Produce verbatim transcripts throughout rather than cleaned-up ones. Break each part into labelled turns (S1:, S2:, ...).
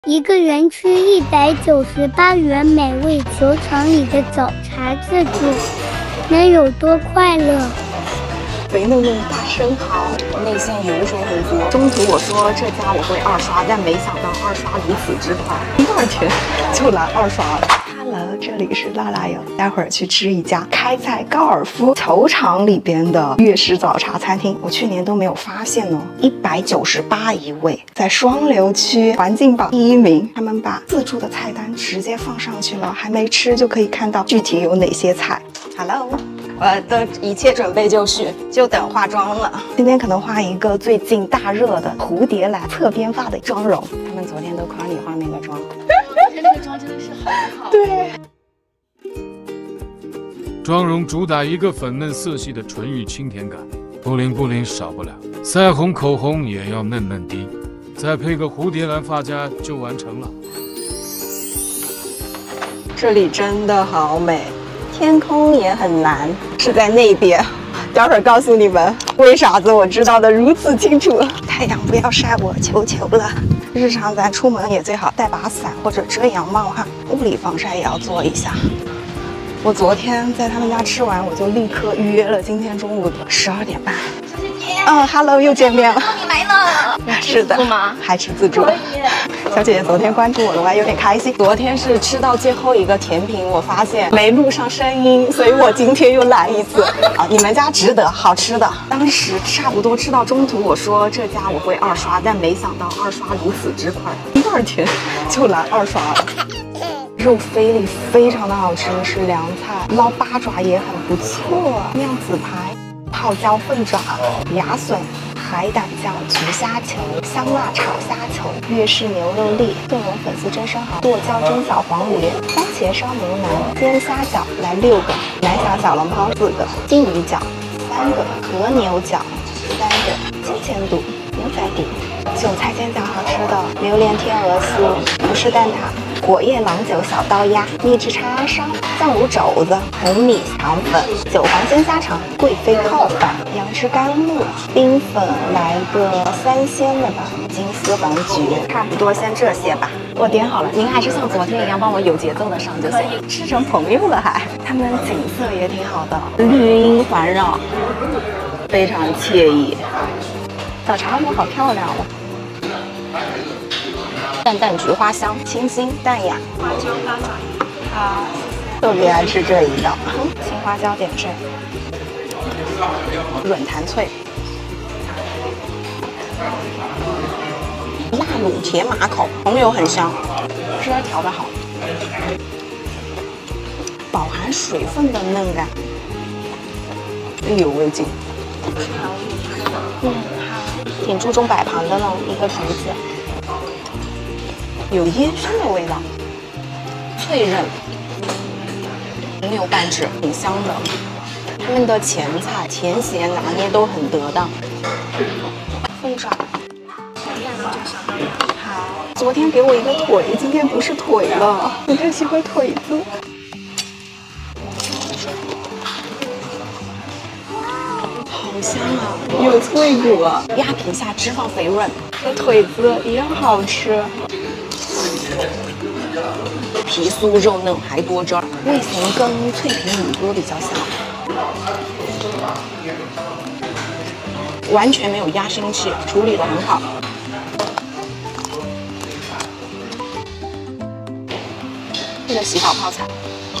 S1: 一个人吃一百九十八元美味球场里的早茶自助，能有多快乐？
S2: 肥嫩嫩大生蚝，内馅油水很足。中途我说这家我会二刷，但没想到二刷如此之快，第二天就来二刷了。Hello， 这里是辣辣油，待会儿去吃一家开在高尔夫球场里边的粤式早茶餐厅。我去年都没有发现哦，一百九十八一位，在双流区环境榜第一名。他们把自助的菜单直接放上去了，还没吃就可以看到具体有哪些菜。Hello。我的一切准备就绪，就等化妆了。今天可能画一个最近大热的蝴蝶兰侧边发的妆容。他们昨天都夸你画那个妆，
S3: 昨天那个妆真的是好好。
S2: 对，
S4: 妆容主打一个粉嫩色系的纯欲清甜感，布灵布灵少不了，腮红口红也要嫩嫩滴，再配个蝴蝶兰发夹就完成了。
S2: 这里真的好美。天空也很蓝，是在那边。待会儿告诉你们为啥子我知道的如此清楚。太阳不要晒我，求求了。日常咱出门也最好带把伞或者遮阳帽哈，物理防晒也要做一下。我昨天在他们家吃完，我就立刻预约了今天中午的十二点半。
S3: 小姐姐，
S2: 嗯 ，Hello， 又见面了。
S3: 你来了。
S2: 是的，
S3: 吗？
S2: 还吃自助。小姐姐昨天关注我了，我还有点开心。昨天是吃到最后一个甜品，我发现没录上声音，所以我今天又来一次。啊，你们家值得，好吃的。当时差不多吃到中途，我说这家我会二刷，但没想到二刷如此之快，第二天就来二刷了。肉菲力非常的好吃，是凉菜，捞八爪也很不错，酿子排、泡椒凤爪、芽笋。海胆酱、焗虾球、香辣炒虾球、粤式牛肉粒、炖蓉粉丝蒸生蚝、剁椒蒸小黄鱼、番茄烧牛腩、煎虾饺来六个，南小小笼包四个，金鱼饺三个，和牛饺三个，金钱肚、牛仔底。韭菜煎饺好吃的，榴莲天鹅丝、葡式蛋挞、果叶郎酒小刀鸭、秘制叉烧烧、酱卤肘子、红米肠粉、韭黄鲜虾肠、贵妃泡饭、杨枝甘露、冰粉来个三鲜的吧，金丝黄菊，差不多先这些吧。我点好了，您还是像昨天一样帮我有节奏的上就行，吃成朋友了还。他们景色也挺好的，绿荫环绕，非常惬意。早茶壶好漂亮哦。淡淡菊花香，清新淡雅。花椒八爪鱼，好，特别爱吃这一道。青花椒点缀，软弹脆。辣卤铁马口，红油很香，汁调得好，饱含水分的嫩感，意犹未尽。嗯，好，挺注重摆盘的呢，一个竹子。有烟熏的味道，脆韧，没有半指，挺香的。他们的前菜甜咸拿捏都很得当。凤爪，好。昨天给我一个腿，今天不是腿了，我更喜欢腿子。好香啊，有脆骨，鸭皮下脂肪肥润，和腿子一样好吃。皮酥肉嫩还多汁儿，味型跟脆皮乳鸽比较像，完全没有压心气，处理得很好。这个洗澡泡菜，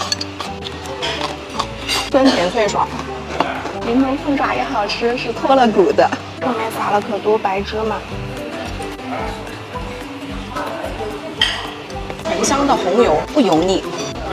S2: 酸甜脆爽。柠檬凤爪也好吃，是脱了骨的，上面撒了可多白芝麻。很香的红油，不油腻，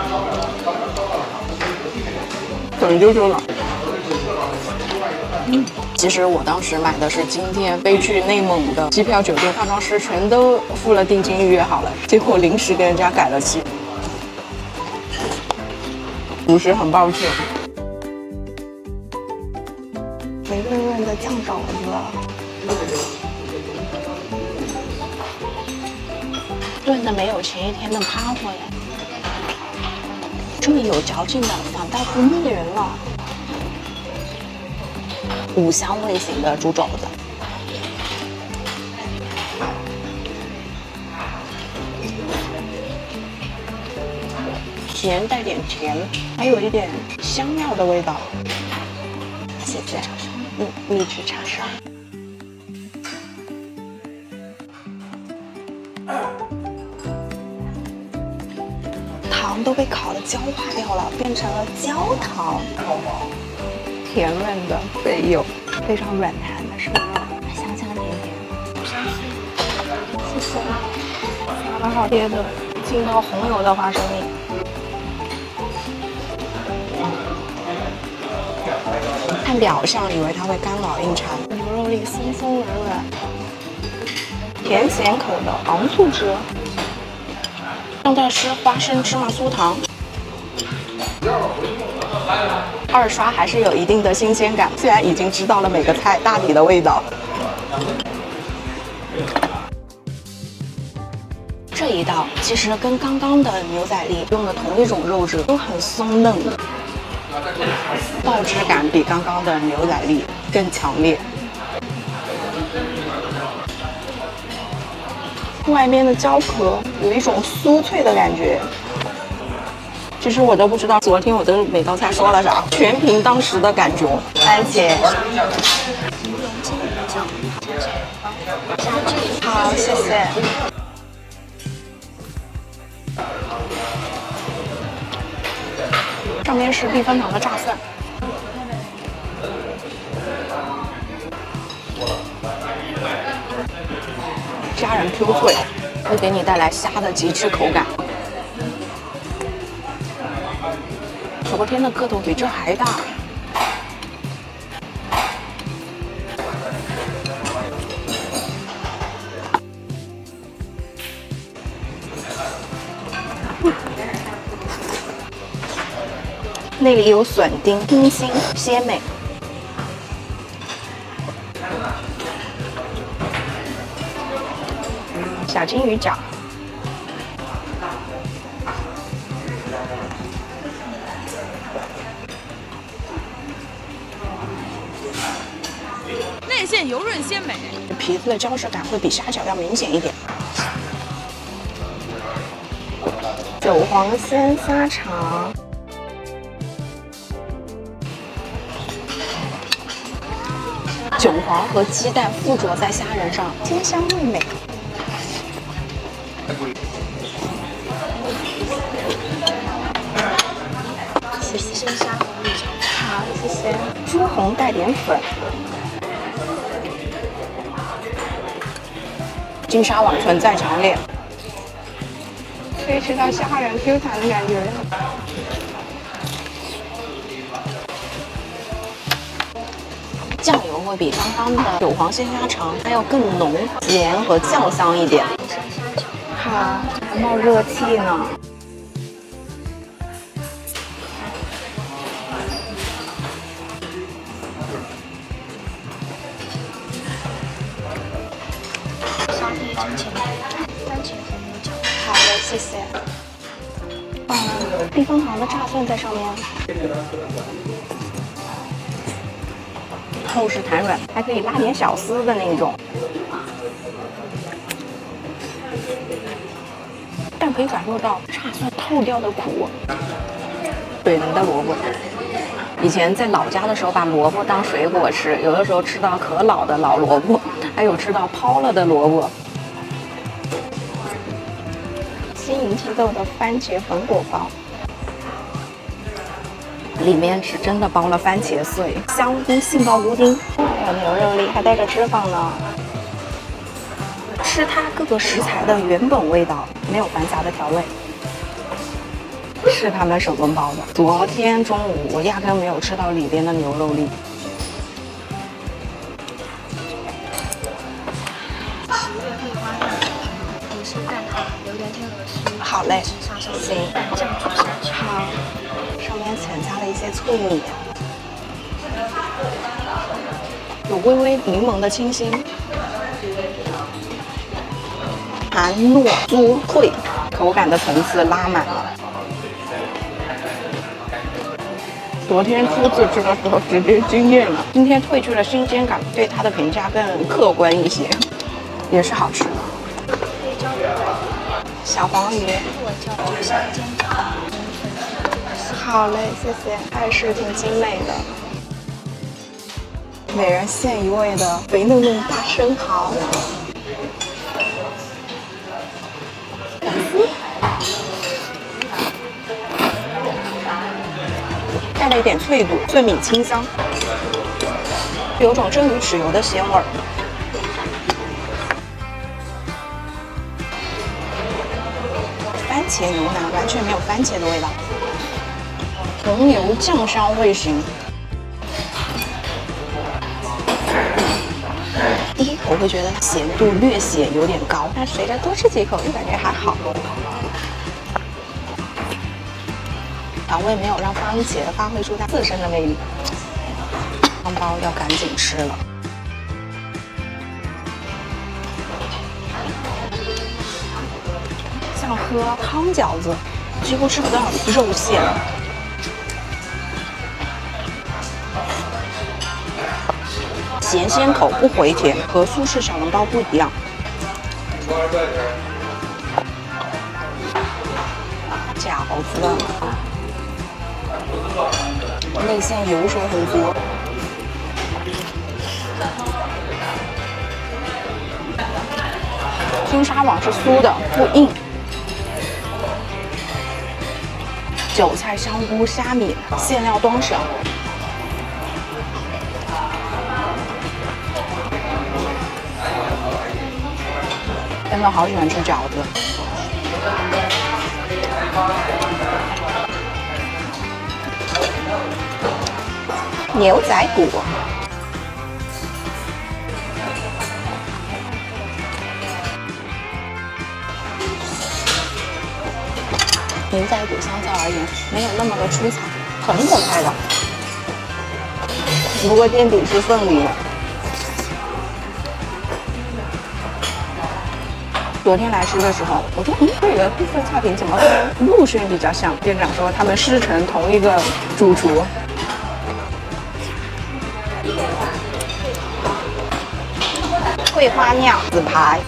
S2: 粉溜溜的。嗯，其实我当时买的是今天飞去内蒙的机票、酒店、化妆师全都付了定金，预约好了，结果临时跟人家改了期，属实很抱歉。肥润润的酱肘子。炖的没有前一天的趴活呀，这么有嚼劲的，反倒不腻人了。五香味型的猪肘子， 咸带点甜，还有一点香料的味道。谢谢。嗯，秘制叉烧。糖都被烤的焦化掉了，变成了焦糖。甜润的肥油，非常软弹的生肉，香香甜甜。谢谢。撒的好贴的，浸到红油的花生米。看表象以为它会干老硬缠，牛肉粒松松软软，甜咸口的昂醋汁。正在吃花生芝麻酥糖。二刷还是有一定的新鲜感，虽然已经知道了每个菜大体的味道。这一道其实跟刚刚的牛仔粒用的同一种肉质，都很松嫩，爆汁感比刚刚的牛仔粒更强烈。外面的焦壳有一种酥脆的感觉。其实我都不知道昨天我的每道菜说了啥，全凭当时的感觉。番茄，好，谢谢。上面是避风塘的炸蒜，虾仁 Q 脆，会给你带来虾的极致口感。昨天的个头比这还大。那里有笋丁，清新鲜美。小金鱼饺。
S3: 内馅油润鲜美，
S2: 皮子的胶质感会比虾饺要明显一点。韭黄鲜虾肠，韭黄和鸡蛋附着在虾仁上，鲜香味美。谢谢鲜虾红绿肠，好，谢谢。朱红带点粉。金沙碗存在强烈，可以吃到虾仁 Q 弹的感觉。酱油会比刚刚的韭黄鲜虾肠还要更浓，咸和酱香一点。好，还冒热气呢。好的，谢谢。嗯，避风塘的炸蒜在上面，厚实弹软，还可以拉点小丝的那种，但可以感受到炸蒜透掉的苦。水能的萝卜，以前在老家的时候把萝卜当水果吃，有的时候吃到可老的老萝卜，还有吃到抛了的萝卜。金银鸡豆的番茄粉果包，里面是真的包了番茄碎，香菇杏鲍菇丁，还有牛肉粒，还带着脂肪呢。吃它各个食材的原本味道，没有繁杂的调味，是他们手工包的。昨天中午我压根没有吃到里边的牛肉粒。好嘞，行，好，上面浅加了一些脆米，有微微柠檬的清新，含糯酥脆，口感的层次拉满了。昨天初次吃的时候直接惊艳了，今天褪去了新鲜感，对它的评价更客观一些，也是好吃的。小黄鱼， 好嘞，谢谢，还是挺精美的。每人限一位的肥嫩嫩大生蚝。带了一点脆度，脆米清香，有种蒸鱼豉油的鲜味儿。番茄牛腩完全没有番茄的味道，红油酱香味型。第一口会觉得咸度略显有点高，但随着多吃几口又感觉还好。调味没有让番茄发挥出它自身的魅力，汤包要赶紧吃了。像喝汤饺子，几乎吃不到肉馅。咸鲜口不回甜，和苏式小笼包不一样。饺子。内馅油水很多，金沙网是酥的，不硬。韭菜、香菇、虾米，馅料端上。真的好喜欢吃饺子。牛仔骨，牛仔骨相较而言没有那么的出彩，很可爱的，不过垫底是凤梨。昨天来吃的时候，我说，嗯，这个部分菜品怎么跟陆逊比较像？店长说他们师承同一个主厨。桂花酿子排，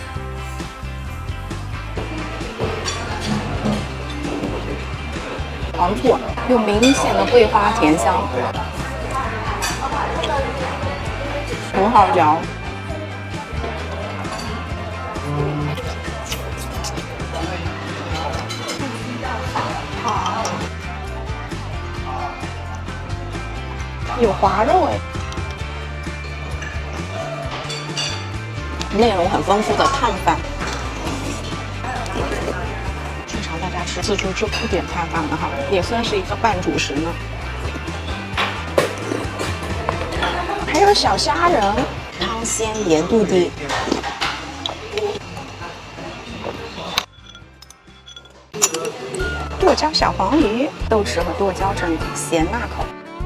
S2: 糖醋有明显的桂花甜香，很好嚼。好，有滑肉哎。内容很丰富的碳饭，经常大家吃自助就不点碳饭了哈，也算是一个半主食呢。还有小虾仁，汤鲜盐度低。剁椒小黄鱼，豆豉和剁椒蒸咸辣口。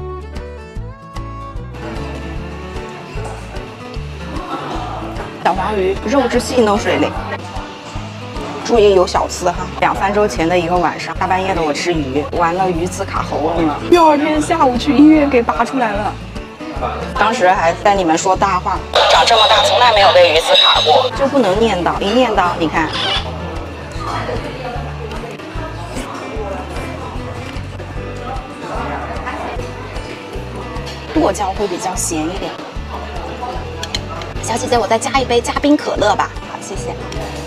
S2: 小黄鱼肉质细嫩水灵，注意有小刺哈。两三周前的一个晚上，大半夜的我吃鱼，完了鱼刺卡喉咙了，第二天下午去医院给拔出来了。当时还在你们说大话，长这么大从来没有被鱼刺卡过，就不能念叨，一念叨你看。剁椒会比较咸一点。小姐姐，我再加一杯加冰可乐吧。好，谢谢。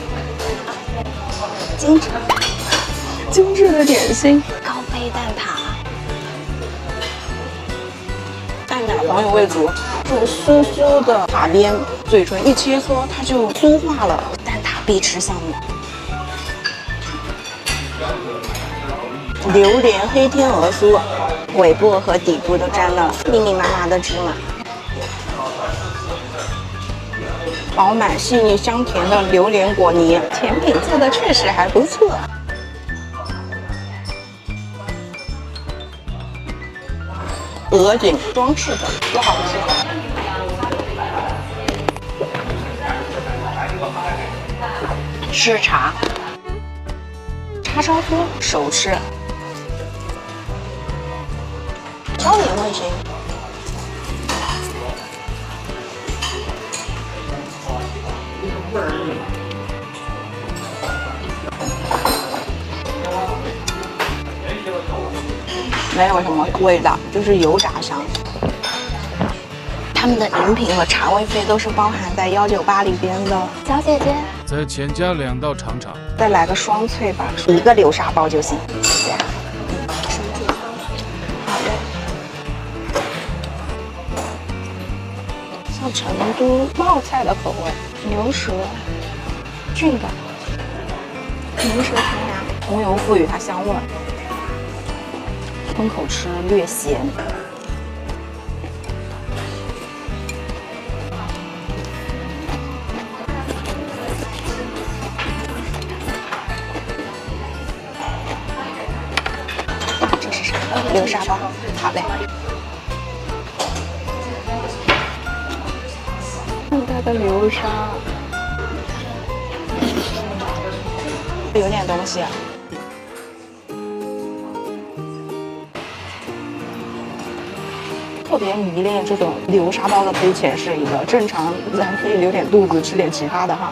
S2: 精致，精致的点心，高杯蛋挞，蛋奶黄油味足，这种酥酥的塔边，嘴唇一切磋它就酥化了。蛋挞必吃项目，榴莲黑天鹅酥，尾部和底部都沾了密密麻麻的芝麻。饱满细腻香甜的榴莲果泥，甜品做的确实还不错。鹅颈装饰的多好吃！吃茶，叉烧酥手吃，椒盐味型。 没有什么味道，就是油炸香。他们的饮品和茶位费都是包含在幺九八里边的。
S3: 小姐姐，
S4: 再浅加两道尝尝。
S2: 再来个双脆吧，一个流沙包就行。谢谢。嗯，好的。像成都冒菜的口味，牛舌、菌感、牛舌全羊，红油赋予它香味，吞口吃略咸。这是啥？流沙包。好嘞。看它的流沙，有点东西啊。特别迷恋这种流沙包的推前是一个，正常咱可以留点肚子吃点其他的哈。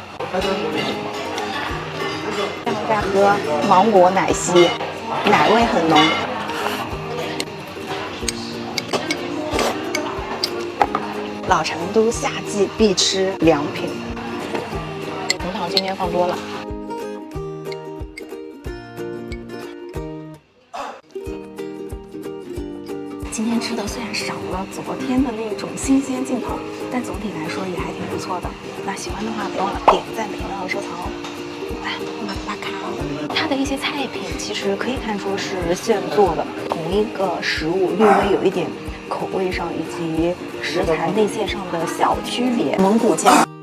S2: 再喝芒果奶昔，奶味很浓。老成都夏季必吃良品，红糖今天放多了。今天吃的虽然少了昨天的那种新鲜劲头，但总体来说也还挺不错的。那喜欢的话，别忘了点赞、评论和收藏哦。来，马巴卡，它的一些菜品其实可以看出是现做的，同一个食物略微有一点口味上以及食材内馅上的小区别。蒙古酱。